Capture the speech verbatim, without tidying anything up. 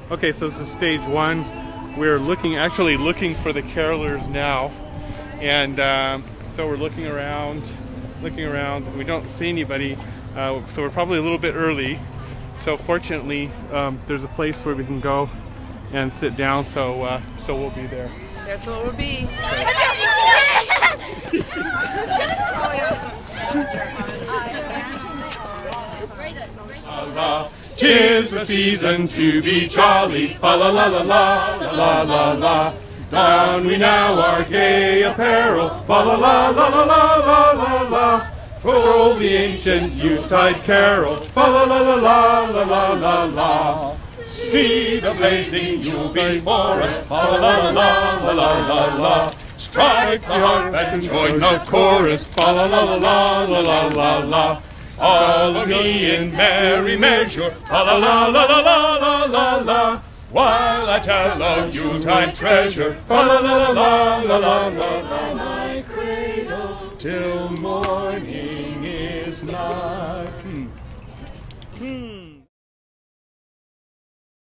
Okay, so this is stage one. We're looking, actually looking for the carolers now, and um, so we're looking around, looking around. We don't see anybody, uh, so we're probably a little bit early. So fortunately, um, there's a place where we can go and sit down. So uh, so we'll be there. That's what we'll be. Allah, 'tis the season to be jolly. Fa la la la la la la la. Don we now our gay apparel. Fa la la la la la la la la. Troll the ancient Yuletide carol. Fa la la la la la la la la. See the blazing Yule before us. Fa la la la la la la la. Strike the harp and join the chorus. Fa la la la la la la la la. Follow me in merry measure. Fa la la la la la la la la. While I tell of Yuletide treasure. Fa la la la la la la la la. My cradle till morning is nigh. Hmm. Hmm.